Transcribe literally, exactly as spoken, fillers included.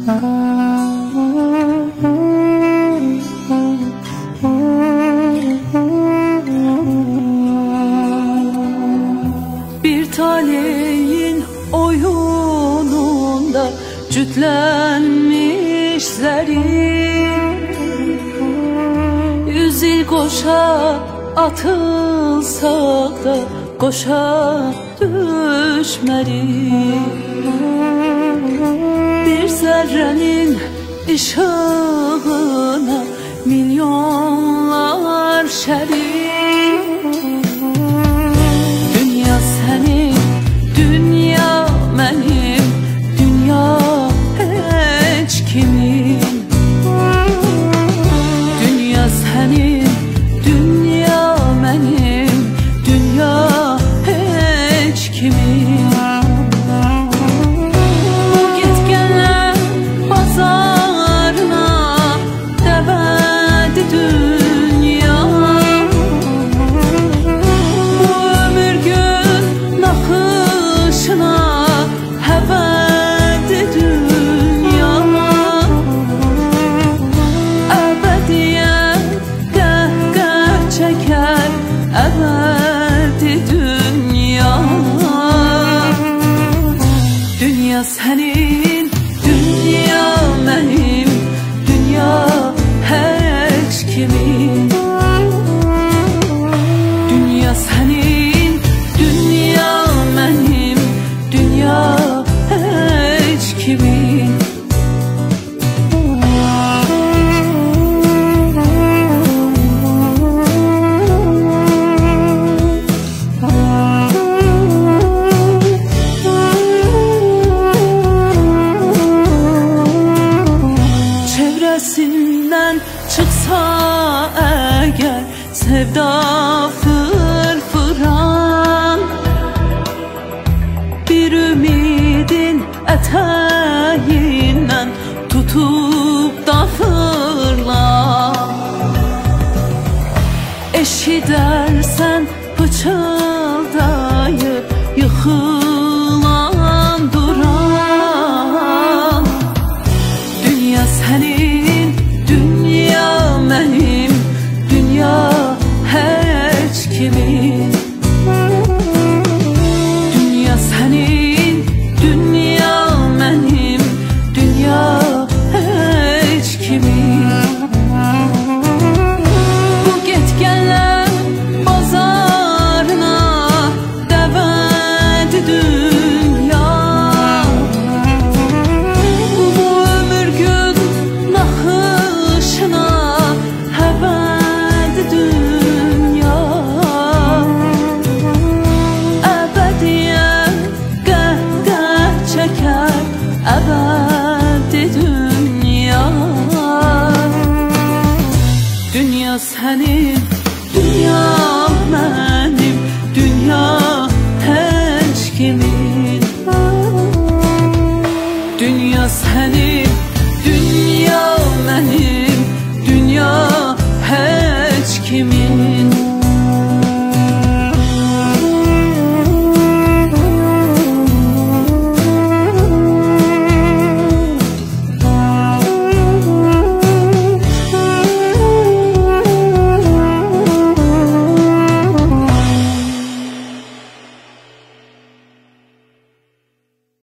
Bir taleyin oyununda cütlenmiş zerin, yüz yıl koşa atılsak da koşa düşmerik. Bir zerrenin ışığına milyonlar şerik. Dünya senin, dünya benim, dünya hiç kimin. Dünya senin, dünya benim, dünya hiç kimin. Dünya senin, dünya benim, dünya hiç kimin. Dünya senin, dünya benim, dünya hiç kimin. Çevresinden çıksa eğer sevda fırfıran, bir ümidin eteğinden tutup da fırla. Eşidersen pıçıldayı yıkılan duran. Dünya senin, dünya benim, dünya hiç kimin. Dünya senin, dünya benim, dünya hiç kimin. Bu gitgeller bazarına dəvədi dünya. Bu ömür gün nakışına həvədi dünya. Əbədiyyən qəhqəh çəkər əbədi dünya. Dünya senin, dünya benim, dünya hiç kimin. Dünya senin,